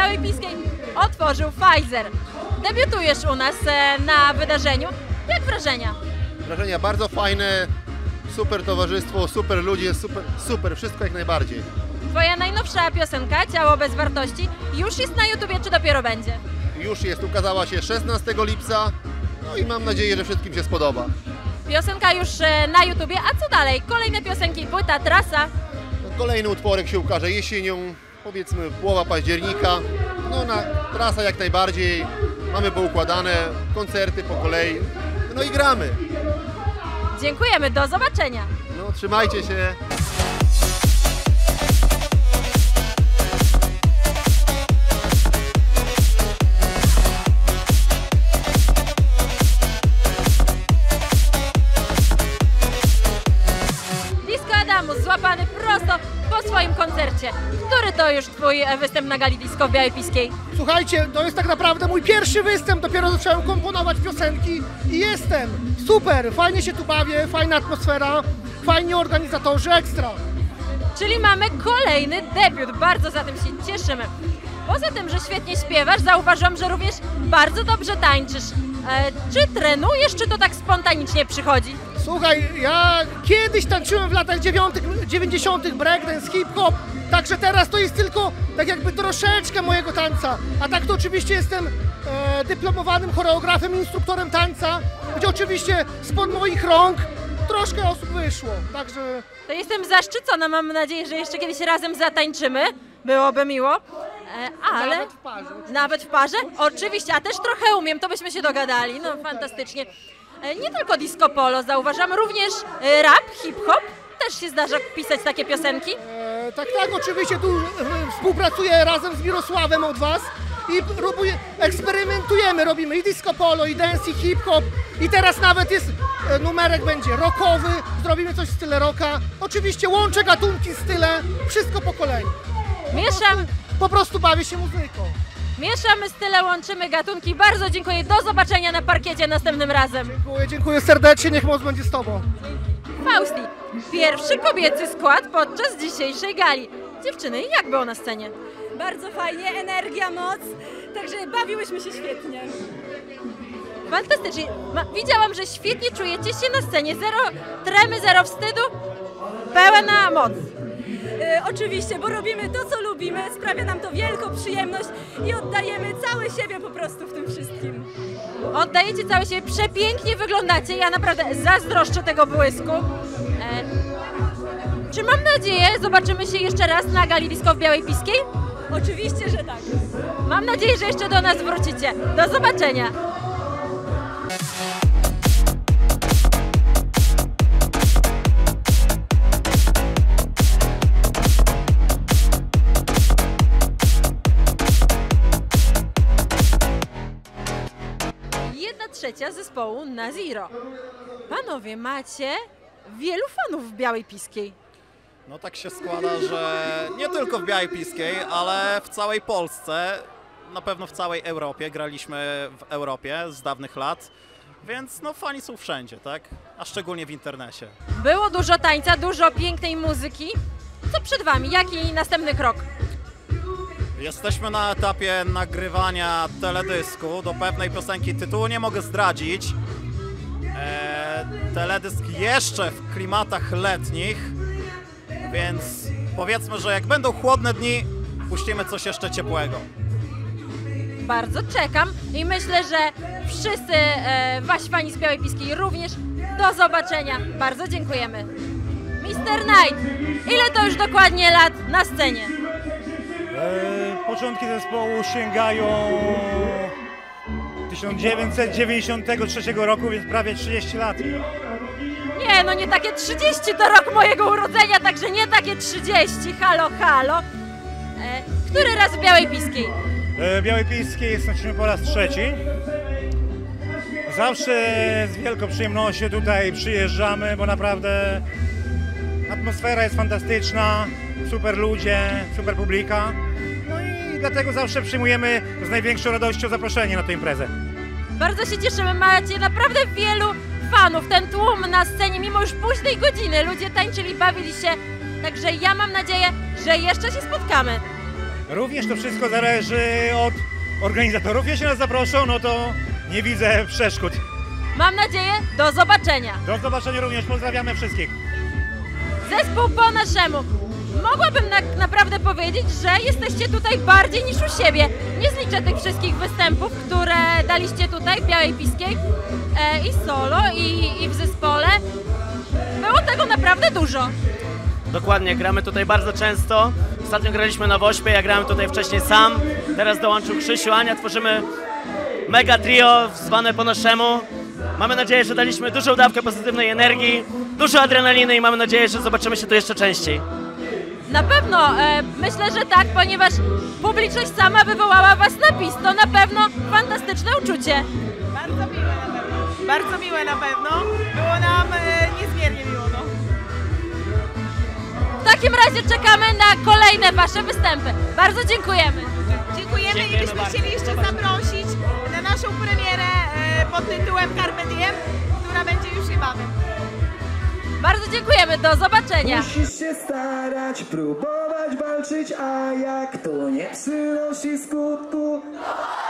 Białej Piskiej otworzył Pfizer. Debiutujesz u nas na wydarzeniu. Jak wrażenia? Wrażenia bardzo fajne, super towarzystwo, super ludzie, super, wszystko jak najbardziej. Twoja najnowsza piosenka, Ciało bez wartości, już jest na YouTubie, czy dopiero będzie? Już jest, ukazała się 16 lipca, no i mam nadzieję, że wszystkim się spodoba. Piosenka już na YouTubie, a co dalej? Kolejne piosenki, płyta, trasa? No, kolejny utworek się ukaże jesienią, powiedzmy połowa października. No trasa jak najbardziej, mamy poukładane, koncerty po kolei, no i gramy. Dziękujemy, do zobaczenia. No trzymajcie się. Złapany prosto po swoim koncercie. Który to już twój występ na gali disco w Białej Piskiej? Słuchajcie, to jest tak naprawdę mój pierwszy występ, dopiero zacząłem komponować piosenki i jestem. Super, fajnie się tu bawię, fajna atmosfera, fajni organizatorzy, ekstra. Czyli mamy kolejny debiut, bardzo za tym się cieszymy. Poza tym, że świetnie śpiewasz, zauważyłam, że również bardzo dobrze tańczysz. Czy trenujesz, czy to tak spontanicznie przychodzi? Słuchaj, ja kiedyś tańczyłem w latach 90. breakdance, hip-hop, także teraz to jest tylko tak jakby troszeczkę mojego tańca. A tak to oczywiście jestem dyplomowanym choreografem, instruktorem tańca, gdzie oczywiście spod moich rąk troszkę osób wyszło, także... To jestem zaszczycona, mam nadzieję, że jeszcze kiedyś razem zatańczymy, byłoby miło. Ale... Nawet w parze. Nawet w parze? Oczywiście, a też trochę umiem, to byśmy się dogadali, no fantastycznie. Nie tylko disco polo, zauważam również rap, hip-hop, też się zdarza pisać takie piosenki? Tak, oczywiście tu współpracuję razem z Mirosławem od Was i eksperymentujemy, robimy i disco polo, i dance, i hip-hop i teraz nawet jest numerek będzie rockowy, zrobimy coś w style rocka, oczywiście łączę gatunki, style, wszystko po kolei. Po prostu bawię się muzyką. Mieszamy style, łączymy gatunki. Bardzo dziękuję. Do zobaczenia na parkiecie następnym razem. Dziękuję serdecznie. Niech moc będzie z Tobą. Fausti, pierwszy kobiecy skład podczas dzisiejszej gali. Dziewczyny, jak było na scenie? Bardzo fajnie, energia, moc, także bawiłyśmy się świetnie. Fantastycznie. Widziałam, że świetnie czujecie się na scenie. Zero tremy, zero wstydu, pełna moc. Oczywiście, bo robimy to, co lubimy, sprawia nam to wielką przyjemność i oddajemy całe siebie po prostu w tym wszystkim. Oddajecie całe siebie, przepięknie wyglądacie, ja naprawdę zazdroszczę tego błysku. Czy mam nadzieję, zobaczymy się jeszcze raz na gali disco w Białej Piskiej? Oczywiście, że tak. Mam nadzieję, że jeszcze do nas wrócicie. Do zobaczenia. Trzecia zespołu Na Zero. Panowie, macie wielu fanów w Białej Piskiej. No tak się składa, że nie tylko w Białej Piskiej, ale w całej Polsce, na pewno w całej Europie. Graliśmy w Europie z dawnych lat, więc no fani są wszędzie, tak? A szczególnie w internecie. Było dużo tańca, dużo pięknej muzyki. Co przed wami? Jaki następny krok? Jesteśmy na etapie nagrywania teledysku do pewnej piosenki. Tytułu nie mogę zdradzić. Teledysk jeszcze w klimatach letnich, więc powiedzmy, że jak będą chłodne dni, puścimy coś jeszcze ciepłego. Bardzo czekam i myślę, że wszyscy wasi fani z Białej Piskiej również. Do zobaczenia. Bardzo dziękujemy. Mr. Knight, ile to już dokładnie lat na scenie? Początki zespołu sięgają 1993 roku, więc prawie 30 lat. Nie, no nie takie 30 to rok mojego urodzenia, także nie takie 30. Halo, halo. Który raz w Białej Piskiej? W Białej Piskiej jesteśmy po raz trzeci. Zawsze z wielką przyjemnością tutaj przyjeżdżamy, bo naprawdę atmosfera jest fantastyczna, super ludzie, super publika. No i dlatego zawsze przyjmujemy z największą radością zaproszenie na tę imprezę. Bardzo się cieszymy, macie naprawdę wielu fanów, ten tłum na scenie, mimo już późnej godziny, ludzie tańczyli, bawili się, także ja mam nadzieję, że jeszcze się spotkamy. Również to wszystko zależy od organizatorów. Jeśli nas zaproszą, no to nie widzę przeszkód. Mam nadzieję, do zobaczenia. Do zobaczenia również, pozdrawiamy wszystkich. Zespół po naszemu. Mogłabym naprawdę powiedzieć, że jesteście tutaj bardziej niż u siebie. Nie zliczę tych wszystkich występów, które daliście tutaj w Białej Piskiej i solo, i w zespole. Było tego naprawdę dużo. Dokładnie, gramy tutaj bardzo często. Ostatnio graliśmy na Wośpie, ja grałem tutaj wcześniej sam. Teraz dołączył Krzysiu, Ania, tworzymy mega trio zwane po naszemu. Mamy nadzieję, że daliśmy dużą dawkę pozytywnej energii, dużo adrenaliny i mamy nadzieję, że zobaczymy się tu jeszcze częściej. Na pewno, myślę, że tak, ponieważ publiczność sama wywołała was na PiS. To na pewno fantastyczne uczucie. Bardzo miłe na pewno. Bardzo miłe na pewno. Było nam niezmiernie miło. No. W takim razie czekamy na kolejne wasze występy. Bardzo dziękujemy. Dziękujemy i byśmy chcieli jeszcze zaprosić na naszą premierę pod tytułem Carpe Diem, która będzie już niebawem. Bardzo dziękujemy, do zobaczenia. Musisz się starać, próbować walczyć, a jak to nie przynosi skutku,